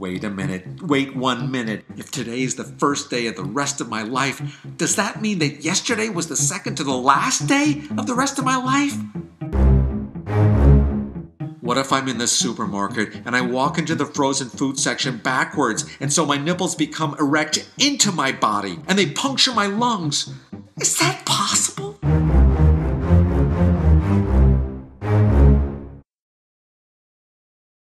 Wait a minute. Wait 1 minute. If today is the first day of the rest of my life, does that mean that yesterday was the second to the last day of the rest of my life? What if I'm in the supermarket and I walk into the frozen food section backwards, and so my nipples become erect into my body and they puncture my lungs? Is that possible?